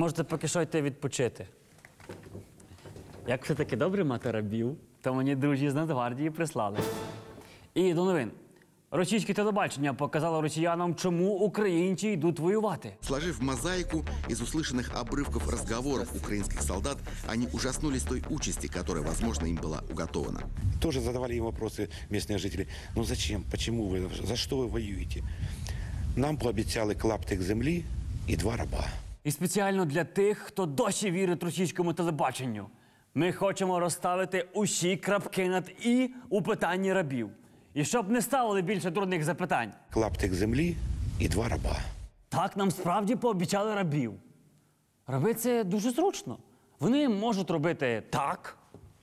можете поки що йти відпочити. Як все-таки добре мати рабів, то мені друзі з Нацгвардії прислали. І до новин. Російське телебачення показало росіянам, чому українці йдуть воювати. Сложив мозаику из услышанных обрывков разговоров украинских солдат, они ужаснулись той участи, которая, возможно, им была уготована. Тоже задавали им вопросы местные жители. Ну зачем, почему вы, за что вы воюете? Нам пообіцяли клаптик землі і 2 раба. І спеціально для тих, хто досі вірить російському телебаченню. Ми хочемо розставити усі крапки над «і» у питанні рабів. І щоб не ставили більше дурних запитань. Клаптик землі і 2 раба. Так нам справді пообіцяли рабів. Раби – це дуже зручно. Вони можуть робити так.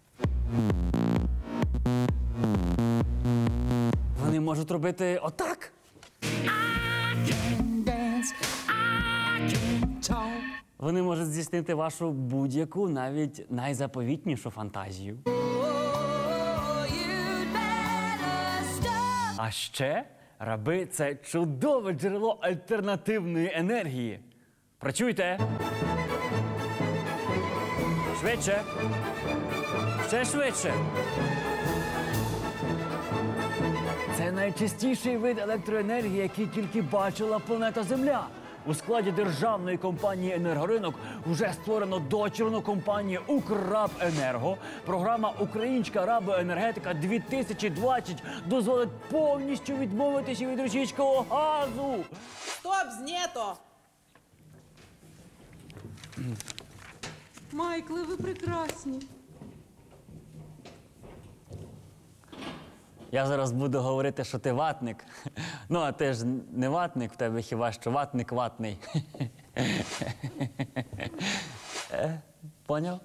Вони можуть робити отак. Вони можуть здійснити вашу будь-яку, навіть найзаповітнішу фантазію. А ще раби – це чудове джерело альтернативної енергії. Працюйте! Швидше! Ще швидше! Це найчистіший вид електроенергії, який тільки бачила планета Земля. У складі державної компанії «Енергоринок» вже створено дочірну компанію «Украбенерго». Програма «Українська рабоенергетика-2020» дозволить повністю відмовитися від російського газу. Стоп, знято! Майкле, ви прекрасні. Я зараз буду говорити, що ти ватник. Ну, а ти ж не ватник, в тебе хіба що ватник ватний. Поняв?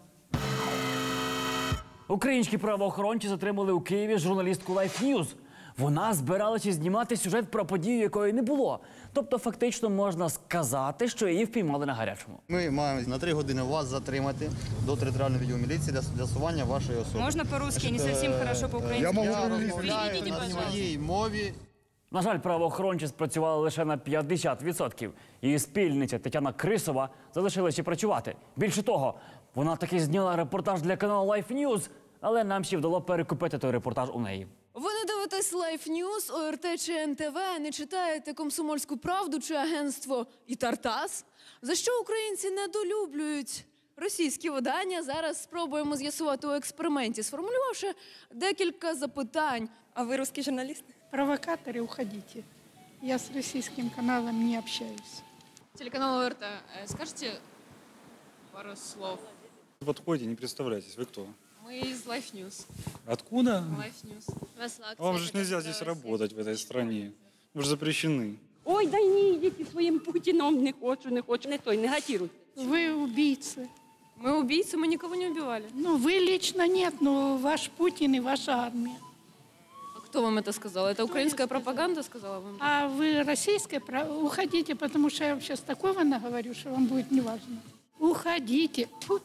Українські правоохоронці затримали у Києві журналістку Life News. Вона збиралася знімати сюжет про подію, якої не було. Тобто, фактично, можна сказати, що її впіймали на гарячому. Ми маємо на 3 години вас затримати до територіального відділу міліції для з'ясування вашої особи. Можна по-русски, не зовсім хорошо по-українськи. Я розмовляю на своїй мові. На жаль, правоохоронці спрацювали лише на 50%. Її спільниця Тетяна Крисова залишилася працювати. Більше того, вона таки зняла репортаж для каналу Life News, але нам ще вдало перекупити той репортаж у неї. Ви не дивитесь Life News, ОРТ чи НТВ, не читаєте «Комсомольську правду» чи агентство «Ітартас»? За що українці недолюблюють російські видання? Зараз спробуємо з'ясувати у експерименті, сформулювавши декілька запитань. А ви русский журналіст? Провокаторы, уходите. Я с российским каналом не общаюсь. Телеканал ОРТ, скажите пару слов? Подходите, не представляйтесь, вы кто? Мы из Life News. Откуда? Life News. Вам же нельзя здесь работать, в этой стране. Вы же запрещены. Ой, да не йдіть своїм Путіном, не хочу, не той, негатируйте. Вы убийцы. Мы убийцы, мы никого не убивали. Ну, вы лично нет, но ваш Путин и ваша армия. А кто вам это сказал? Это украинская пропаганда сказала вам? А вы российская, уходите, потому что я вам сейчас такого наговорю, что вам будет неважно. Уходите. Фу.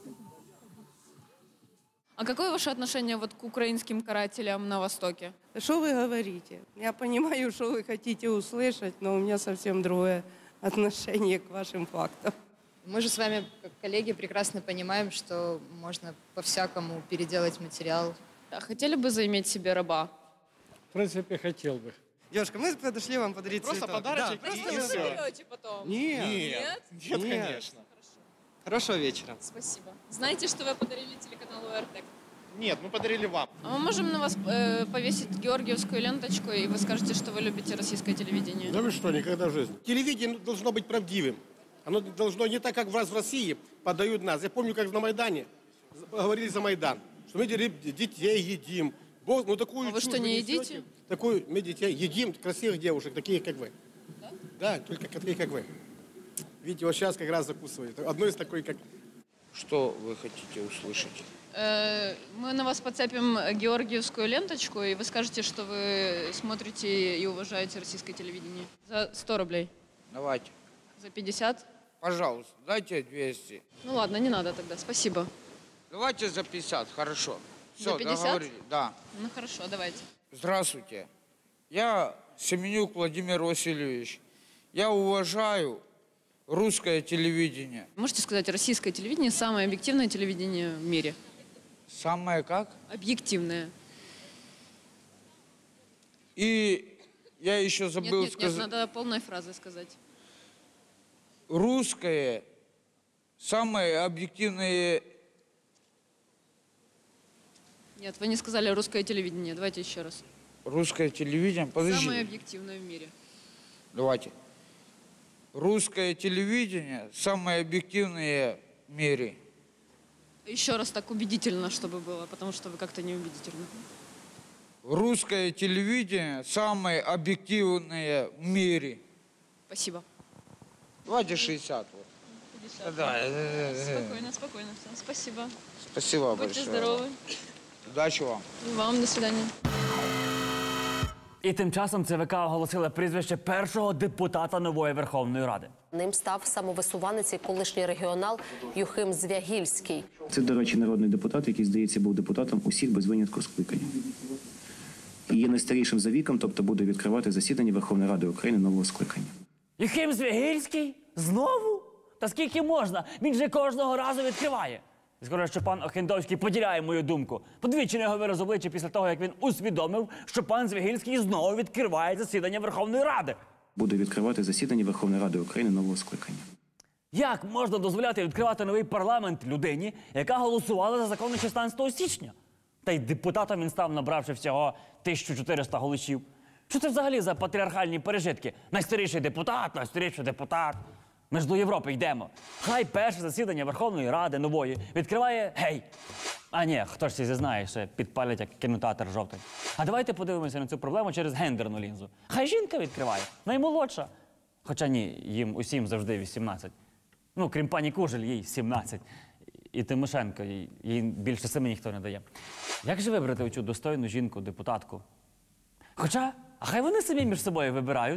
А какое ваше отношение вот к украинским карателям на Востоке? Что вы говорите? Я понимаю, что вы хотите услышать, но у меня совсем другое отношение к вашим фактам. Мы же с вами, как коллеги, прекрасно понимаем, что можно по-всякому переделать материал. Да, хотели бы заиметь себе раба? В принципе, хотел бы. Девушка, мы подошли вам подарить Просто цветок. подарочек Да. Просто вы заберете потом? Нет. Нет, конечно. Хорошего вечера. Спасибо. Знаете, что вы подарили телеканалу РТ? Нет, мы подарили вам. А мы можем на вас повесить георгиевскую ленточку, и вы скажете, что вы любите российское телевидение? Да вы что, никогда в жизни. Телевидение должно быть правдивым. Оно должно не так, как в России подают нас. Я помню, как на Майдане говорили за Майдан, что мы детей едим. Бог, ну такую а вы что, не едите? Такую мы детей едим, красивых девушек, таких, как вы. Да? Да, только такие, как вы. Видите, вот сейчас как раз закусывают. Одно из такой, как... Что вы хотите услышать? Мы на вас подцепим георгиевскую ленточку, и вы скажете, что вы смотрите и уважаете российское телевидение. За 100 рублей. Давайте. За 50? Пожалуйста, дайте 200. Ну ладно, не надо тогда, спасибо. Давайте за 50, хорошо. Все, за 50? договорились. Да. Ну хорошо, давайте. Здравствуйте. Я Семенюк Владимир Васильевич. Я уважаю Русское телевидение. Можете сказать, российское телевидение самое объективное телевидение в мире? Самое как? Объективное. И я еще забыл Нет, сказать. надо полной фразой сказать. Русское самое объективное. Нет, вы не сказали русское телевидение. Давайте еще раз. Русское телевидение. Подожди. Самое объективное в мире. Давайте. Русское телевидение самое объективное в мире. Еще раз так убедительно, чтобы было, потому что вы как-то не убедительны. Русское телевидение самое объективное в мире. Спасибо. Давайте 60. Вот. 50. Да. Спокойно, спокойно. Все. Спасибо. Спасибо Будьте большое. здоровы. Удачи вам. И вам. До свидания. І тим часом ЦВК оголосила прізвище першого депутата нової Верховної Ради. Ним став самовисуванець і колишній регіонал Юхим Звягільський. Це, до речі, народний депутат, який, здається, був депутатом усіх без винятку скликань. І є найстарішим за віком, тобто буде відкривати засідання Верховної Ради України нового скликання. Юхим Звягільський? Знову? Та скільки можна? Він же кожного разу відкриває. Скоро, що пан Охендовський поділяє мою думку. Подвічі не говорив з обличчя після того, як він усвідомив, що пан Звягільський знову відкриває засідання Верховної Ради. Буде відкривати засідання Верховної Ради України нового скликання. Як можна дозволяти відкривати новий парламент людині, яка голосувала за закони 16 січня? Та й депутатом він став, набравши всього 1400 голосів. Що це взагалі за патріархальні пережитки? Найстаріший депутат, найстаріший депутат. Ми ж до Європи йдемо. Хай перше засідання Верховної Ради нової відкриває гей. А ні, хто ж зізнає, що підпалять як кінотеатр жовтий. А давайте подивимося на цю проблему через гендерну лінзу. Хай жінка відкриває, наймолодша. Хоча ні, їм усім завжди 18. Ну, крім пані Кужель, їй 17. І Тимошенко, їй більше 7 ніхто не дає. Як же вибрати оцю достойну жінку-депутатку? Хоча, а хай вони самі між собою вибирають.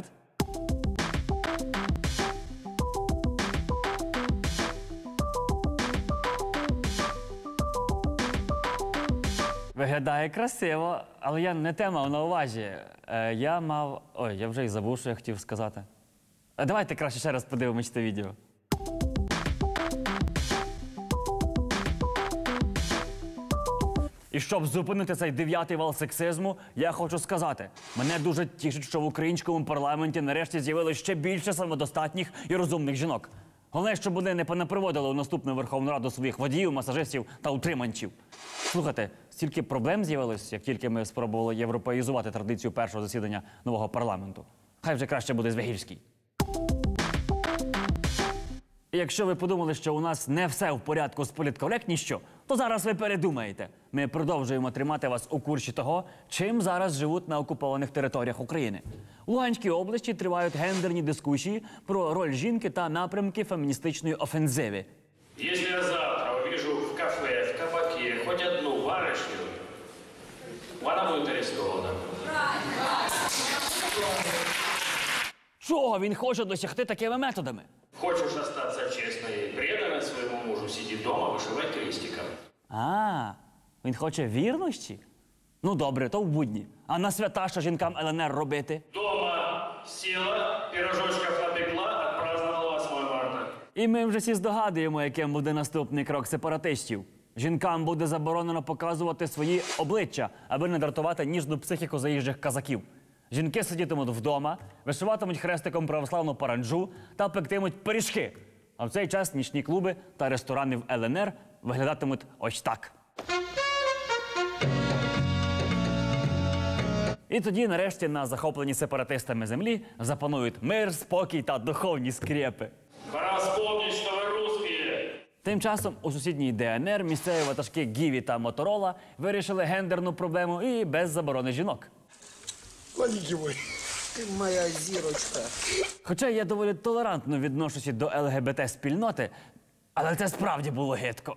Виглядає красиво, але я не те мав на увазі. Я мав... Ой, я вже і забув, що я хотів сказати. Давайте краще ще раз подивимось це відео. І щоб зупинити цей 9-й вал сексизму, я хочу сказати, мене дуже тішить, що в українському парламенті нарешті з'явилося ще більше самодостатніх і розумних жінок. Головне, щоб вони не понаприводили у наступну Верховну Раду своїх водіїв, масажистів та утриманців. Слухайте, стільки проблем з'явилось, як тільки ми спробували європеїзувати традицію першого засідання нового парламенту. Хай вже краще буде Звягільський. І якщо ви подумали, що у нас не все в порядку з політкоректністю, то зараз ви передумаєте. Ми продовжуємо тримати вас у курсі того, чим зараз живуть на окупованих територіях України. У Луганській області тривають гендерні дискусії про роль жінки та напрямки феміністичної офензиви. Если я завтра увижу в кафе, в кабаке хоть одну барышню, она будет арестована. Чого він хоче досягти такими методами? Хочешь остаться честной и преданной своему мужу, сиди дома, вышивай крестиком. А, він хоче вірності? Ну добре, то в будні. А на свята, що жінкам ЛНР робити? Дома села, пирожочков напекла, отпраздновала 8 марта. І ми вже всі здогадуємо, яким буде наступний крок сепаратистів. Жінкам буде заборонено показувати свої обличчя, аби не дратувати ніжну психіку заїжджих казаків. Жінки сидітимуть вдома, вишиватимуть хрестиком православну паранджу та пектимуть пиріжки. А в цей час нічні клуби та ресторани в ЛНР виглядатимуть ось так. І тоді, нарешті, на захопленій сепаратистами землі запанують мир, спокій та духовні скрепи. Пора вспомнить, что вы русские. Тим часом у сусідній ДНР місцеві ватажки Гіві та Моторола вирішили гендерну проблему і без заборони жінок. Маленький мой, ти моя зірочка. Хоча я доволі толерантно відношуся до ЛГБТ-спільноти, але це справді було гидко.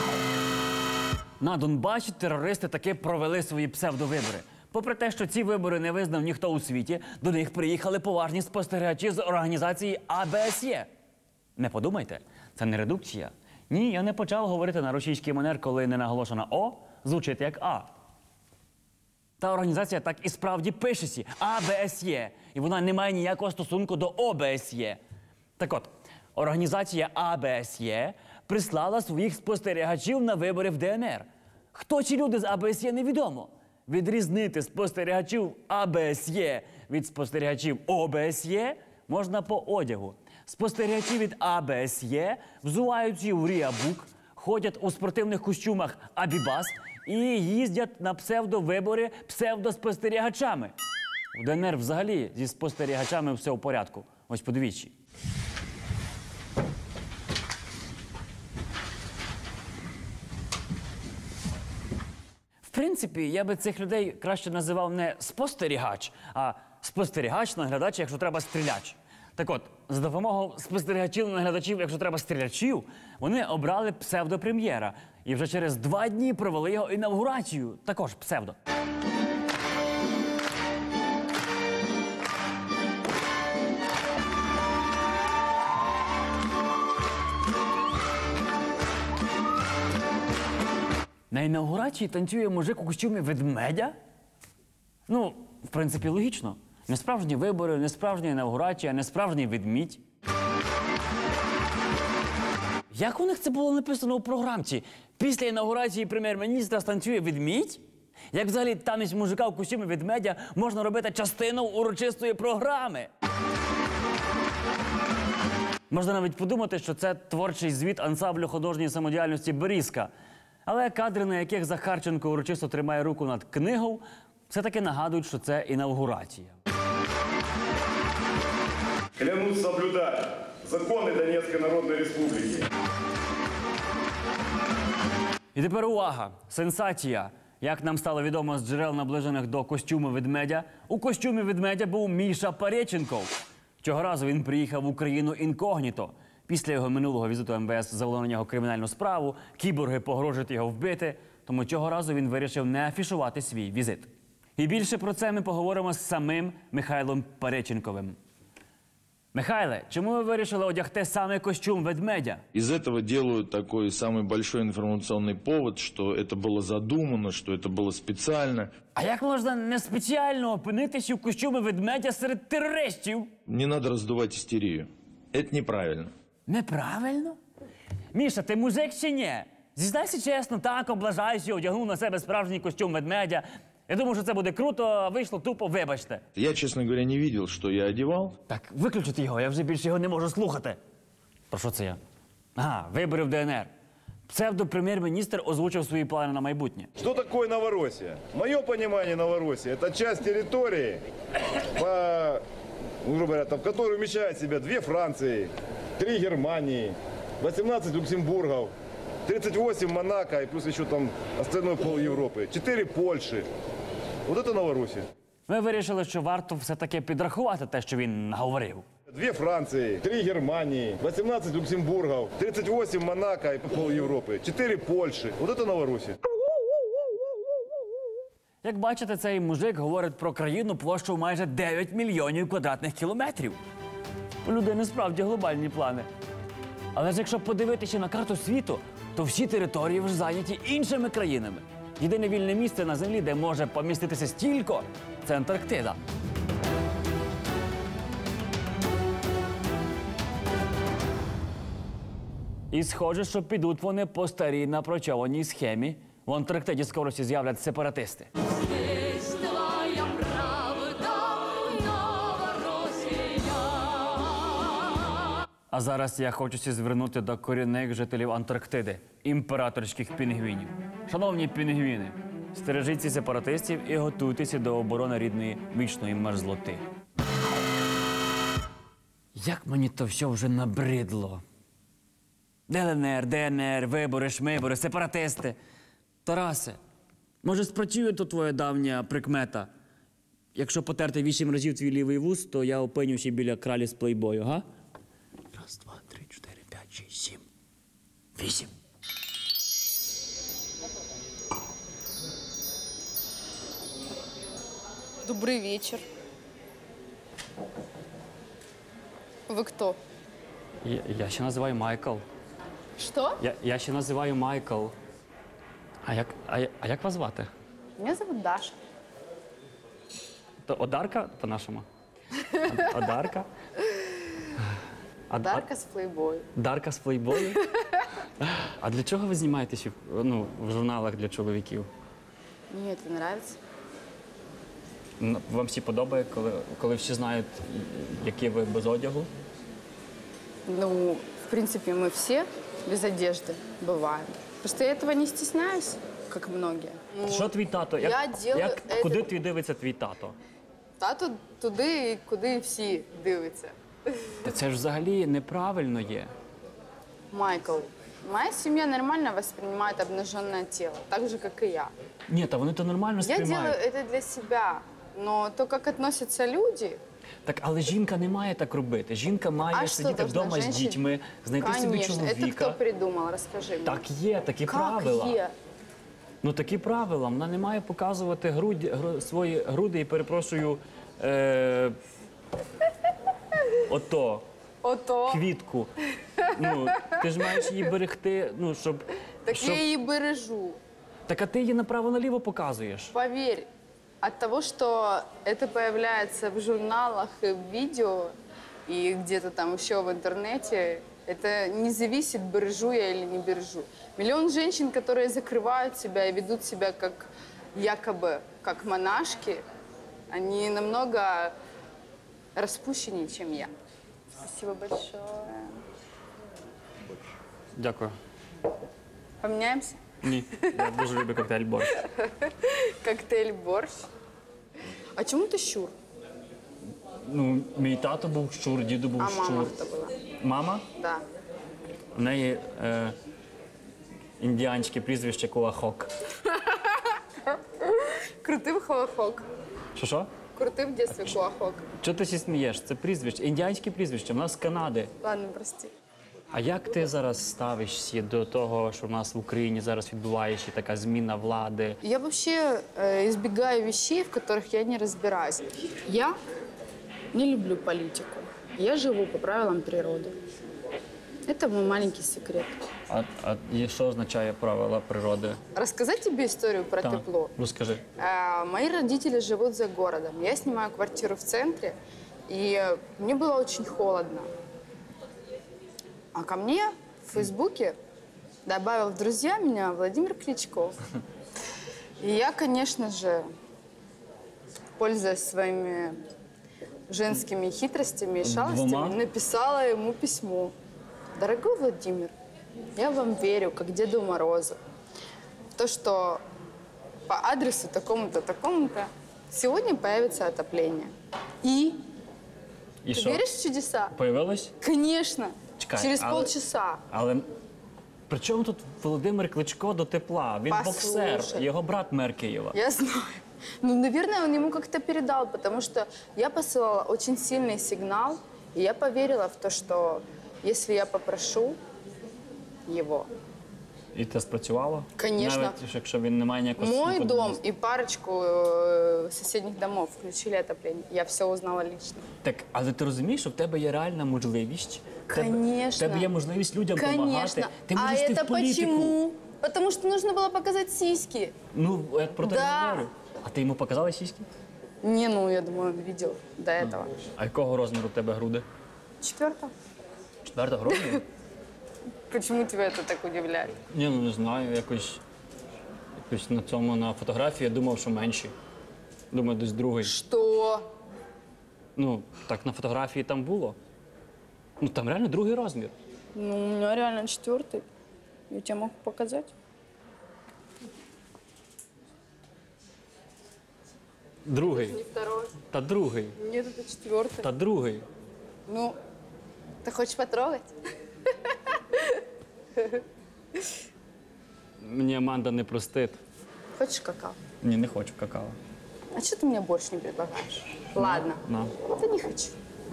На Донбасі терористи таки провели свої псевдовибори. Попри те, що ці вибори не визнав ніхто у світі, до них приїхали поважні спостерігачі з організації АБСЄ. Не подумайте, це не редукція. Ні, я не почав говорити на російський манер, коли не наголошена О звучить як А. Та організація так і справді пишеться – АБСЄ. І вона не має ніякого стосунку до ОБСЄ. Так от, Організація АБСЄ прислала своїх спостерігачів на вибори в ДНР. Хто ці люди з АБСЄ, невідомо. Відрізнити спостерігачів АБСЄ від спостерігачів ОБСЄ можна по одягу. Спостерігачі від АБСЄ взуваються у ріабук, ходять у спортивних костюмах Абібас і їздять на псевдовибори псевдоспостерігачами. У ДНР взагалі зі спостерігачами все в порядку. Ось подивіться. В принципі, я би цих людей краще називав не спостерігач, а спостерігач-наглядач, якщо треба стріляч. Так от, за допомогою спостерігачів-наглядачів, якщо треба стрілячів, вони обрали псевдопрем'єра. І вже через 2 дні провели його інавгурацію, також псевдо. На інаугурації танцює мужик у костюмі ведмедя? Ну, в принципі, логічно. Не справжні вибори, не справжня інаугурація, не справжній ведмідь. Як у них це було написано у програмці? Після інаугурації прем'єр-міністра станцює ведмідь? Як взагалі танець мужика у костюмі ведмедя можна робити частиною урочистої програми? Можна навіть подумати, що це творчий звіт ансамблю художньої самодіяльності «Берізка». Але кадри, на яких Захарченко урочисто тримає руку над книгою, все-таки нагадують, що це інаугурація. Клянусь соблюдать закони Донецької Народної Республіки. І тепер увага! Сенсація! Як нам стало відомо з джерел, наближених до костюму ведмедя, у костюмі ведмедя був Міша Пареченков. Цього разу він приїхав в Україну інкогніто. Після його минулого візиту МВС завело на нього кримінальну справу, кіборги погрожують його вбити, тому цього разу він вирішив не афішувати свій візит. І більше про це ми поговоримо з самим Михайлом Пареченковим. Михайле, чому ви вирішили одягти саме костюм ведмедя? Из этого делают такой самый большой информационный повод, что это было задумано, что это было специально. А як можна не спеціально опинитися у костюмі ведмедя серед терористів? Не надо раздувать истерию. Это неправильно. Неправильно? Міша, ти мужик чи ні? Зізнайся чесно, так, облажаюся, одягнув на себе справжній костюм ведмедя. Я думав, що це буде круто, а вийшло тупо, вибачте. Я, честно говоря, не видел, что я одевал. Так, виключити його, я вже більше його не можу слухати. Про що це я? Ага, вибори в ДНР. Псевдопрем'єр-міністр озвучив свої плани на майбутнє. Что такое Новороссия? Мое понимание Новороссии – это часть территории, грубо говоря, в которой вмещает в себя 2 Франции, 3 Германии, 18 Люксембургов, 38 Монако и плюс еще там остальной пол Европы, 4 Польши. Вот это Новороссия. Ми вирішили, що варто все-таки підрахувати те, що він наговорив. 2 Франции, 3 Германии, 18 Люксембургов, 38 Монако и пол Европы, 4 Польши. Вот это Новороссия. Як бачите, цей мужик говорить про країну площу майже 9 мільйонів квадратних кілометрів. У людини справді глобальні плани. Але ж якщо подивитися на карту світу, то всі території вже зайняті іншими країнами. Єдине вільне місце на землі, де може поміститися стільки – це Антарктида. І схоже, що підуть вони по старій напрацьованій схемі. В Антарктиді скоро з'являться сепаратисти. А зараз я хочу звернути до корінних жителів Антарктиди, імператорських пінгвінів. Шановні пінгвіни, стережіться сепаратистів і готуйтеся до оборони рідної вічної мерзлоти. Як мені то все вже набридло. ЛНР, ДНР, вибори, шмибори, сепаратисти. Тарасе, може спрацює то твоя давня прикмета? Якщо потерти 8 разів твій лівий вуз, то я опинюся біля кралі з плейбою, га? 1, 2, 3, 4, 5, 6, 7, 8. Добрый вечер. Вы кто? Я ще називаю Майкл. Что? Я ще називаю Майкл. А як вас звати? Меня зовут Даша. То Одарка по-нашому? Одарка? Дарка з плейбою. Дарка з плейбою? А для чого ви знімаєтесь в журналах для чоловіків? Мені це подобається. Вам всі подобає, коли всі знають, які ви без одягу? Ну, в принципе, мы все без одежды бываем. Просто я этого не стесняюсь, как многие. Ну, Що твій тато? я делаю это- Куди ти дивиться твій тато? Тато туди, куди всі дивляться. Та це ж взагалі неправильно є. Майкл, моя семья нормально воспринимает обнаженное тело, так же, как и я. Ні, та вони то нормально Я делаю сприймають. это для себя, но то, как относятся люди... Так, але жінка не має так робити. Жінка має А що сидіти должна вдома з женщина? дітьми, знайти собі Конечно, это кто чоловіка. придумал, расскажи мне. Так є, такі Как правила. є? Ну такі правила. Вона не має показувати свої груди і перепрошую. Ото. Ото. Квітку. Ну, ти ж маєш її берегти, ну, щоб. Так я її бережу. Так а ти її направо-наліво показуєш. Поверь, от того, что это появляется в журналах и в видео, и где-то там еще в интернете, это не зависит, бережу я или не бережу. Миллион женщин, которые закрывают себя и ведут себя как якобы как монашки, они намного распущеннее, чем я. Спасибо большое. Дякую. Поменяемся? Ні, я дуже люблю коктейль борщ. Коктейль борщ. А чому ти щур? Ну, мій тато був щур, діду був А щур. мама хто була? Мама? Да. У неї індіанське прізвище Кулахок. Крутив холохок. Що? Крутив в дитинстві кулахок. Чого ти всі смієш? Це прізвище, індіанське прізвище, в нас з Канади. Ладно, прости. А як ти зараз ставишся до того, що в нас в Україні зараз відбувається така зміна влади? Я вообще избегаю вещей, в которых я не разбираюсь. Я не люблю политику. Я живу по правилам природы. Это мой маленький секрет. А що означає правила природи? Рассказать тебе историю про тепло? Розкажи. Мои родители живут за городом. Я снимаю квартиру в центре, и мне было очень холодно. А ко мне в Фейсбуке добавил в друзья меня Владимир Кличко. И я, конечно же, пользуясь своими женскими хитростями и шалостями, написала ему письмо. Дорогой Владимир, я вам верю, как Деду Морозу, в то, что по адресу такому-то, такому-то сегодня появится отопление. И І ты що? веришь в чудеса? Появилось? Конечно. Чекай, Через але- полчаса. Але при чому тут Володимир Кличко до тепла? Він боксер, Послушай. його брат мер Києва. Я знаю. Ну, наверное, он ему как-то передал, потому что я посылала очень сильный сигнал, и я поверила в то, что если я попрошу его, І це спрацювало? Конечно. Навіть якщо він не має ніякого мой стосунку до дом нас. и парочку соседних домов включили отопление. Я все узнала лично. Так, але ти розумієш, що в тебе є реальна можливість? Конечно. В тебе є можливість людям допомагати. Конечно. Ти А можеш йти это в політику. почему? Потому что нужно было показать сиськи. Ну, я про те Да. не говорю. А ти йому показала сіськи? Не, ну, я думаю, он видел до этого. А якого розміру в тебе груди? 4-го. 4-го розміру? Почему тебя это так удивляет? Ні, ну не знаю, якось на цьому, на фотографії я думав, що менші. Думаю, десь другий. Что? Ну, так на фотографії там було. Ну, там реально другий розмір. Ну, у меня реально 4-й. Я тебе могу показать. Другий. Не 2-й. Та другий. Нет, это 4-й. Та другий. Ну, ты хочешь потрогать? Мені Аманда не простить. Хочешь какао? Ні, не хочу какао. А что ты мне борщ не предлагаешь? Ладно. На. Да не хочу.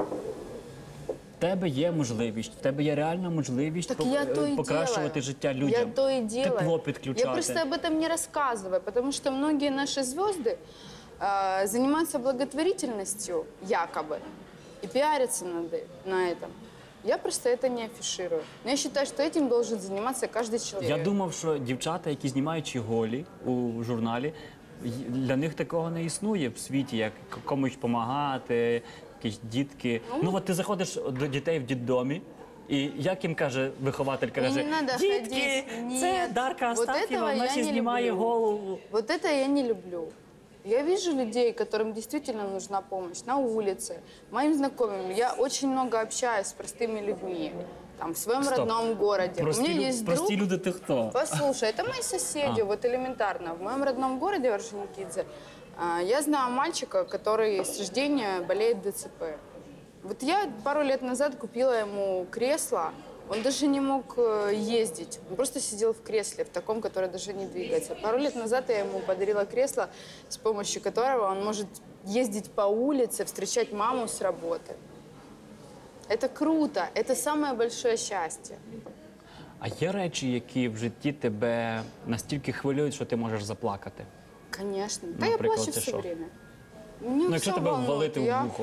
В тебе є можливість, в тебе є реальна можливість Так я то и покращувати делаю. життя людям. Я то и делаю. Тепло підключати. Я просто об этом не рассказываю, потому что многие наши звезды занимаются благотворительностью, якобы, и пиарятся на этом. Я просто это не афиширую. Но я считаю, что этим должен заниматься каждый человек. Я думав, що дівчата, які знімають голі у журналі, для них такого не існує в світі, як комусь допомагати, якісь дітки. Ну от ти заходиш до дітей в дитдомі, і як їм каже вихователька, каже, дітки, це Дарка Астаф'єва, вона ще знімає голову. Вот это я не люблю. Я вижу людей, которым действительно нужна помощь на улице, моим знакомым. Я очень много общаюсь с простыми людьми, там, в своем родном городе. У меня есть друг... Прості люди, ти хто? Послушай, это мои соседи, вот элементарно. В моем родном городе, в Орджоникидзе, я знаю мальчика, который с рождения болеет ДЦП. Вот я пару лет назад купила ему кресло. Он даже не мог ездить. Он просто сидел в кресле, в таком, которое даже не двигается. Пару лет назад я ему подарила кресло, с помощью которого он может ездить по улице, встречать маму с работы. Это круто. Это самое большое счастье. А є речі, які в житті тебе настільки хвилюють, що ти можеш заплакати? Конечно. Да я плачу все время. Мне Ну, якщо тебе ввалити в вухо.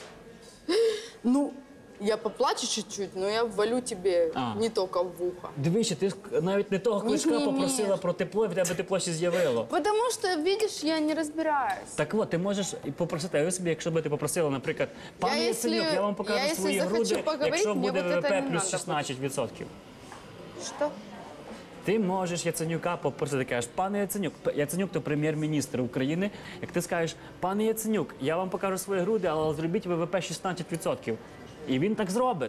Ну, я поплачу чуть-чуть, но я ввалю тебе не только в ухо. Дивіться, ти навіть не того кличка попросила про тепло, і в тебе тепло ще з'явило. Потому что, видишь, я не разбираюсь. Так от, ти можеш попросити, а ви собі, якщо б ти попросила, наприклад, пане Яценюк, я вам покажу свої груди, якщо буде ВВП плюс 16%. Що? Ти можеш Яценюка попросити, кажеш, пане Яценюк, Яценюк – то прем'єр-міністр України, як ти скажеш, пане Яценюк, я вам покажу свої груди, але зробіть ВВП 16%. І він так зробить.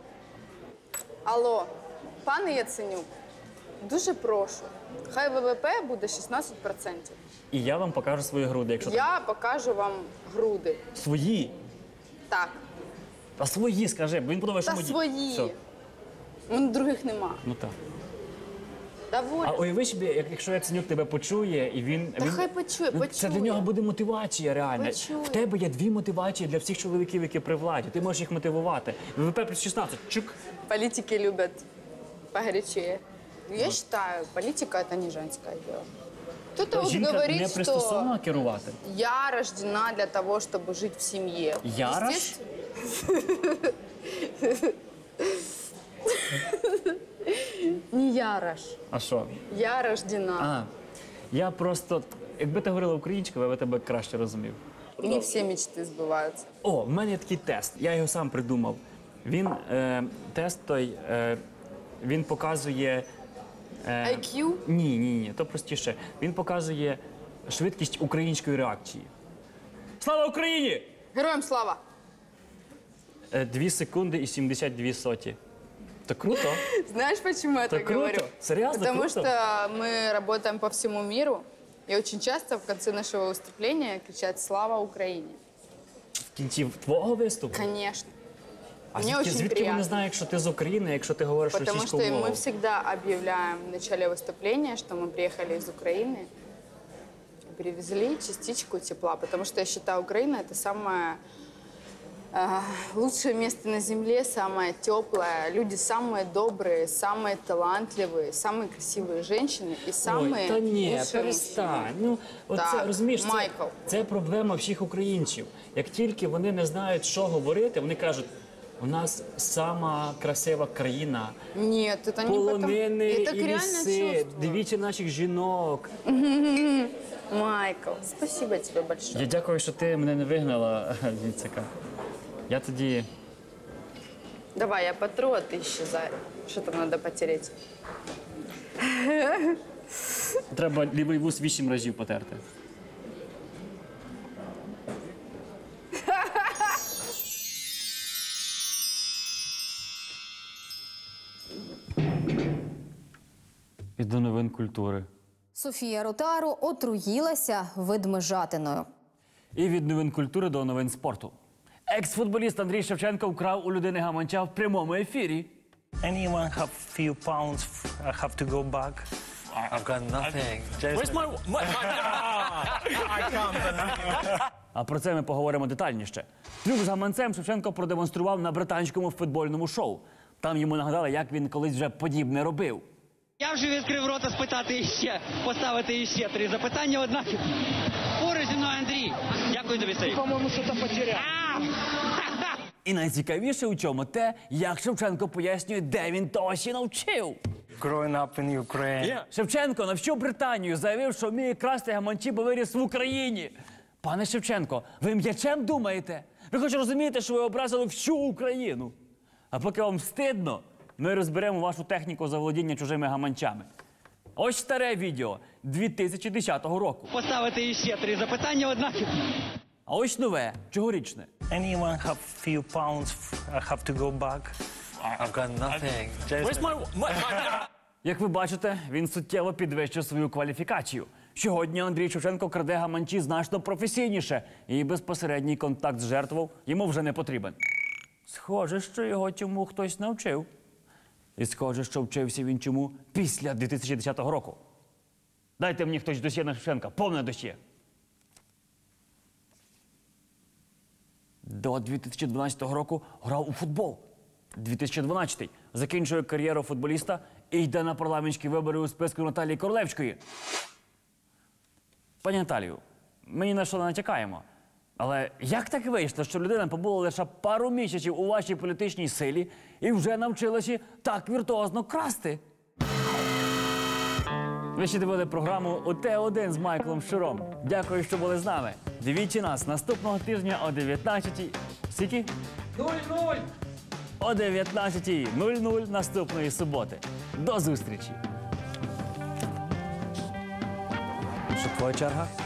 Алло, пане Яценюк, дуже прошу, хай ВВП буде 16%. І я вам покажу свої груди, якщо Я покажу вам груди. Свої? Так. Та свої, скажи, бо він подумає, що Та мої. свої. Все. Других нема. Ну так. Доволі. А уяви собі, якщо Яценюк тебе почує, і він... Та хай почує, Це почує. для нього буде мотивація реальна. Почує. В тебе є дві мотивації для всіх чоловіків, які при владі. Ти можеш їх мотивувати. ВВП плюс 16. Чук. Политики любят погорячее. Я считаю, политика – это не женское дело. Кто-то вот Жінка говорит, не что пристосована керувати. я рождена для того, чтобы жить в семье. Ярош? Не Ярош. А що? Я рождена. Я просто... Якби ти говорила українською, я би тебе краще розумів. Не всі мечти збуваються. О, в мене є такий тест. Я його сам придумав. Він, тест той, він показує... IQ? Ні, то простіше. Він показує швидкість української реакції. Слава Україні! Героям слава! 2 секунди і 72 соті. Это круто. Знаешь, почему я так говорю? Серьезно, Потому круто? что мы работаем по всему миру, и очень часто в конце нашего выступления кричат «Слава Украине!». В кінці твого виступу? Конечно. А Мне звідки, очень звідки приятно. вони знають, що ти з України, якщо ти говориш Потому російською что мовою? мы всегда объявляем в начале выступления, что мы приехали из Украины, привезли частичку тепла, потому что я считаю, Украина – это самое лучшее место на земле, самое теплое. Люди самые добрые, самые талантливые, самые красивые женщины и самые Ой, та ні, лучшие перестань. мужчины. Ну, Так, оце, розумієш, Майкл. це проблема всіх українців. Як тільки вони не знають, що говорити, вони кажуть, у нас сама красива країна. Нет, это не Полонини потому. Это і реально ліси, чувство. дивіться наших жінок. Майкл, спасибо тебе большое. Я дякую, що ти мене не вигнала від ЦК. Я тоді... Давай, я потру, а ты исчезай. Что там надо потереть? Треба лівий вуз 8 разів потерти. І до новин культури. Софія Ротару отруїлася ведмежатиною. І від новин культури до новин спорту. Екс-футболіст Андрій Шевченко вкрав у людини гаманця в прямому ефірі. Anyone have few pounds have to go back? I've got nothing. Where's my I can't. А про це ми поговоримо детальніше. Трюк з гаманцем Шевченко продемонстрував на британському футбольному шоу. Там йому нагадали, як він колись вже подібне робив. Я вже відкрив рота спитати іще, поставити іще 3 запитання, однак поруч зі мною Андрій. Дякую тобі, Сергій. По-моєму, що там потеряв. І найцікавіше у чому те, як Шевченко пояснює, де він того ще навчив. Growing up in Ukraine. Шевченко навчив Британію, заявив, що вміє красти гаманці, бо виріс в Україні. Пане Шевченко, ви м'ячем думаєте? Ви хоч розумієте, що ви образили всю Україну? А поки вам стидно, ми розберемо вашу техніку заволодіння чужими гаманчами. Ось старе відео 2010 року. Поставити ще 3 запитання, однак. А ось нове, цьогорічне. Anyone have few pounds have to go back? I've got nothing. Where's my... Як ви бачите, він суттєво підвищив свою кваліфікацію. Сьогодні Андрій Шевченко краде гаманчі значно професійніше, і безпосередній контакт з жертвою йому вже не потрібен. Схоже, що його цьому хтось навчив. І схоже, що вчився він чому після 2010 року. Дайте мені хтось досьє на Шевченка, повне досьє. До 2012 року грав у футбол. 2012-й закінчує кар'єру футболіста і йде на парламентські вибори у списку Наталії Королевської. Пані Наталію, ми ні на що не натякаємо. Але як так вийшло, що людина побула лише пару місяців у вашій політичній силі і вже навчилася так віртуозно красти? Ви ще дивили програму ОТ1 з Майклом Щуром. Дякую, що були з нами. Дивіться нас наступного тижня о 19-й. Скільки? 0-0. О 19:00 наступної суботи. До зустрічі! Що, твоя черга?